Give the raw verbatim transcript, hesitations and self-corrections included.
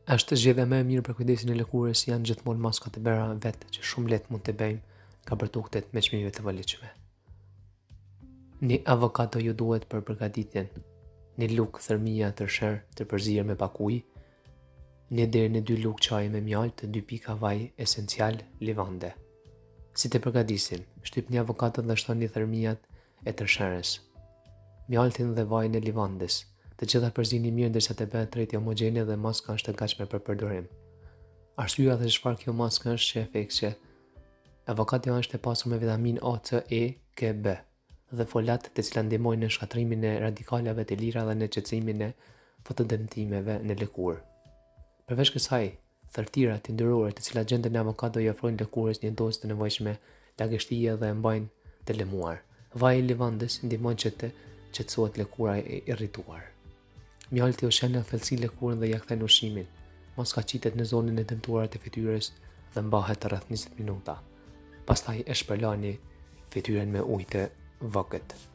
Është zgjedhja më e mirë për kujdesin e lëkurës janë gjithmonë maskat e bera vetë që shumë lehtë mund të bëjmë nga produktet me çmime të vëllëçme. Një avokado ju duhet për përgatitjen, një luk thërmia tërsher të përzier me pak ujë, një deri në dy luk çaji me mjaltë, dy pika vaj esencial livande. Si të përgatisim, shtypni avokadon dhe shtoni thërmiat e tërsherës, mjaltin dhe vajin e livandes. Të gjitha përzini mirë ndërsa të bëhet tërëti homogjene dhe maska është e gatshme për përdorim. Arsyeja dhe çfarë kjo maskë është që e thekë avokado është e pasur me vitamin A, C, E, K, B dhe folat të cilat ndihmojnë në shkatrimin e radikalave të lira dhe në qetësimin e fotodëmtimeve në lëkurë. Përveç kësaj, thertirat yndyrore të cilat gjenden në avokado i ofrojnë lëkurës një dozë të nevojshme lagështie dhe e mbajnë të lëmuar. Vaji i livandes ndihmon që të qetësohet lëkura e irrituar. Mjalti ushqen thellësi lëkurën dhe ja kthen ushqimin. Maska qitet në zonën e dëmtuar të fytyrës dhe mbahet rreth njëzet minuta. Pastaj e shpërlani fytyrën me ujë të vogët.